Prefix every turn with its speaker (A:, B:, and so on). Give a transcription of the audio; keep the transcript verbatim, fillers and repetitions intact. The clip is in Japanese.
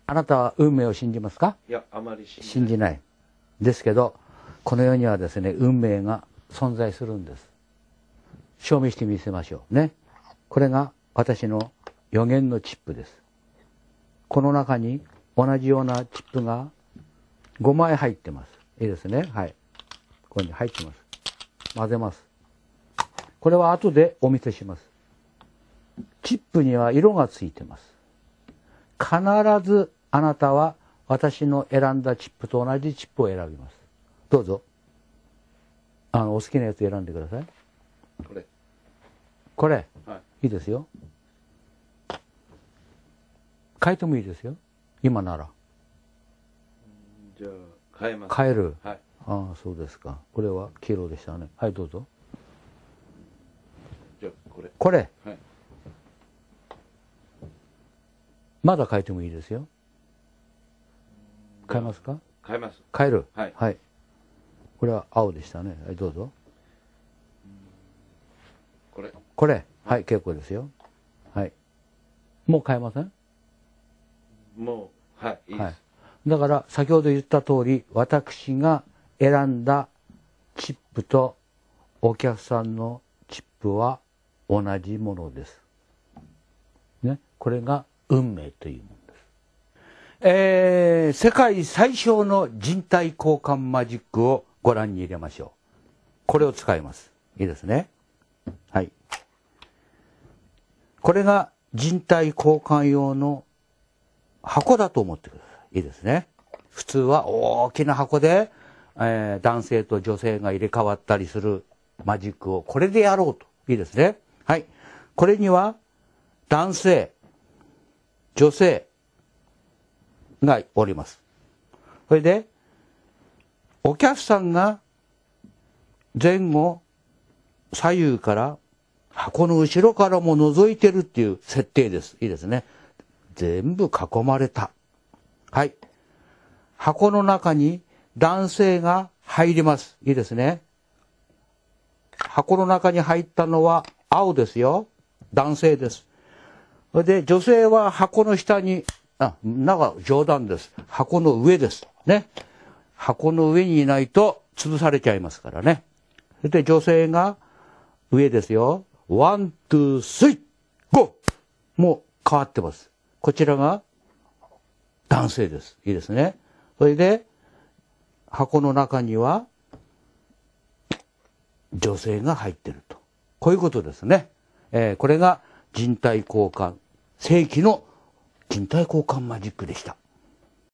A: あなたは運命を信じますか？
B: いや、あまり信じない。
A: 信じない。ですけど、この世にはですね、運命が存在するんです。証明してみせましょうね。これが私の予言のチップです。この中に同じようなチップがごまい入ってます。いいですね。はい。ここに入ってます。混ぜます。これは後でお見せします。チップには色がついてます。必ずあなたは私の選んだチップと同じチップを選びます。どうぞ。あの、お好きなやつ選んでください。
B: これ。
A: これ。
B: はい。
A: いいですよ。変えてもいいですよ。今なら。
B: じゃあ、変えます。
A: 変える。
B: はい。
A: ああ、そうですか。これは黄色でしたね。はい、どうぞ。
B: じゃあ、これ。
A: これ。
B: はい。
A: まだ変えてもいいですよ。変えますか？
B: 変えます。
A: 変える。
B: はい。
A: はい。これは青でしたね。はい、どうぞ。
B: これ。
A: これ。はい、結構ですよ。はい。もう変えません？
B: もう、はい、いいです。はい。
A: だから、先ほど言った通り、私が選んだチップとお客さんのチップは同じものです。ね。これが運命というものです。えー、世界最小の人体交換マジックをご覧に入れましょう。これを使います。いいですね。はい。これが人体交換用の箱だと思ってください。いいですね。普通は大きな箱で、えー、男性と女性が入れ替わったりするマジックをこれでやろうと。いいですね。はい。これには男性、女性がおります。それで、お客さんが前後、左右から箱の後ろからも覗いてるっていう設定です。いいですね。全部囲まれた。はい。箱の中に男性が入ります。いいですね。箱の中に入ったのは青ですよ。男性です。それで女性は箱の下に、あ、なんか冗談です。箱の上です。ね。箱の上にいないと潰されちゃいますからね。それで女性が上ですよ。ワン、ツー、スリー、ゴー！もう変わってます。こちらが男性です。いいですね。それで、箱の中には女性が入ってると。こういうことですね。えー、これが人体交換、世紀の人体交換マジックでした。